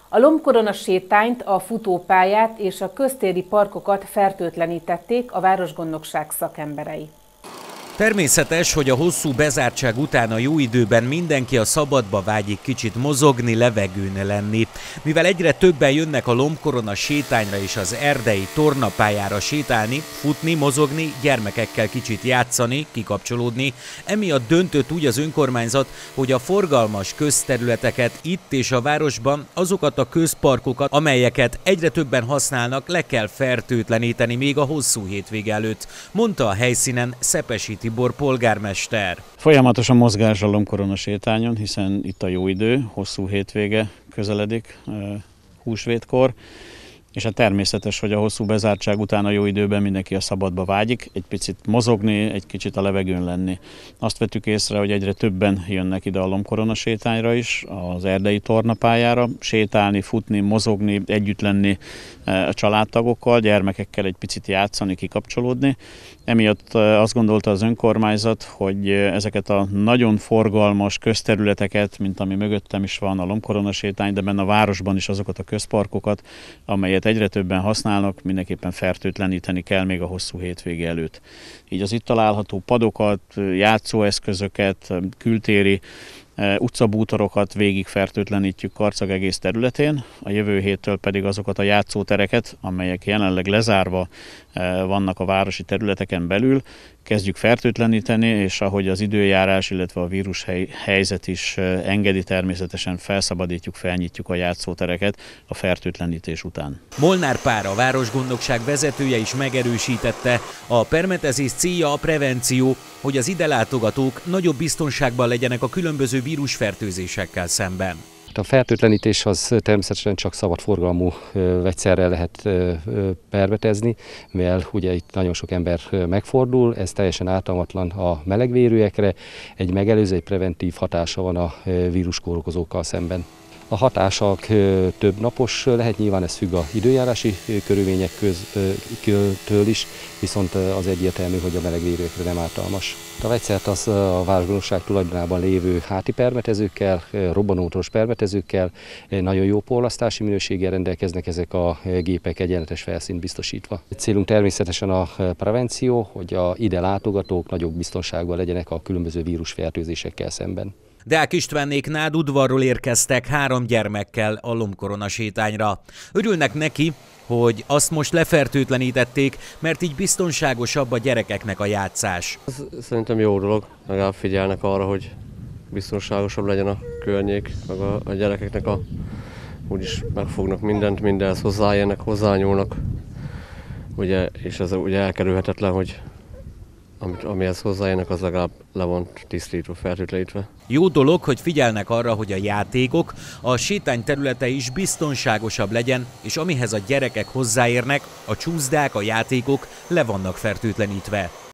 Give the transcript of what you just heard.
A lombkorona sétányt, a futópályát és a köztéri parkokat fertőtlenítették a városgondnokság szakemberei. Természetes, hogy a hosszú bezártság után a jó időben mindenki a szabadba vágyik kicsit mozogni, levegőn lenni. Mivel egyre többen jönnek a lombkorona sétányra és az erdei tornapályára sétálni, futni, mozogni, gyermekekkel kicsit játszani, kikapcsolódni, emiatt döntött úgy az önkormányzat, hogy a forgalmas közterületeket itt és a városban, azokat a közparkokat, amelyeket egyre többen használnak, le kell fertőtleníteni még a hosszú hétvége előtt, mondta a helyszínen Szepesi Tibor polgármester. Folyamatos a mozgás a lombkorona sétányon, hiszen itt a jó idő, hosszú hétvége közeledik, húsvétkor, és hát természetes, hogy a hosszú bezártság után a jó időben mindenki a szabadba vágyik, egy picit mozogni, egy kicsit a levegőn lenni. Azt vettük észre, hogy egyre többen jönnek ide a lombkorona sétányra is, az erdei tornapályára, sétálni, futni, mozogni, együtt lenni a családtagokkal, gyermekekkel egy picit játszani, kikapcsolódni. Emiatt azt gondolta az önkormányzat, hogy ezeket a nagyon forgalmas közterületeket, mint ami mögöttem is van a lombkorona sétány, de benne a városban is azokat a közparkokat, amelyet egyre többen használnak, mindenképpen fertőtleníteni kell még a hosszú hétvége előtt. Így az itt található padokat, játszóeszközöket, kültéri utcabútorokat végig fertőtlenítjük Karcag egész területén, a jövő héttől pedig azokat a játszótereket, amelyek jelenleg lezárva vannak a városi területeken belül, kezdjük fertőtleníteni, és ahogy az időjárás, illetve a vírus helyzet is engedi, természetesen felszabadítjuk, felnyitjuk a játszótereket a fertőtlenítés után. Molnár Pál, a városgondnokság vezetője is megerősítette, a permetezés célja a prevenció, hogy az ide látogatók nagyobb biztonságban legyenek a különböző vírusfertőzésekkel szemben. A fertőtlenítés az természetesen csak szabad forgalmú vegyszerrel lehet permetezni, mivel ugye itt nagyon sok ember megfordul, ez teljesen ártalmatlan a melegvérűekre, egy megelőző, egy preventív hatása van a víruskórokozókkal szemben. A hatások több napos lehet, nyilván ez függ az időjárási körülményektől is, viszont az egyértelmű, hogy a melegvérűekre nem ártalmas. A vegyszert az a városgondnokság tulajdonában lévő háti permetezőkkel, robbanómotoros permetezőkkel, nagyon jó porlasztási minőséggel rendelkeznek ezek a gépek, egyenletes felszínt biztosítva. Célunk természetesen a prevenció, hogy a ide látogatók nagyobb biztonságban legyenek a különböző vírusfertőzésekkel szemben. Deák Istvánnék Nádudvarról érkeztek 3 gyermekkel a lombkorona sétányra. Örülnek neki, hogy azt most lefertőtlenítették, mert így biztonságosabb a gyerekeknek a játszás. Szerintem jó dolog, legalább figyelnek arra, hogy biztonságosabb legyen a környék, meg a gyerekeknek úgyis megfognak mindent, mindenhez hozzájönnek, hozzányúlnak, ugye, és ez ugye elkerülhetetlen, hogy amihez hozzájönnek, az legalább le van tisztítva, fertőtlenítve. Jó dolog, hogy figyelnek arra, hogy a játékok, a sétány területe is biztonságosabb legyen, és amihez a gyerekek hozzáérnek, a csúszdák, a játékok le vannak fertőtlenítve.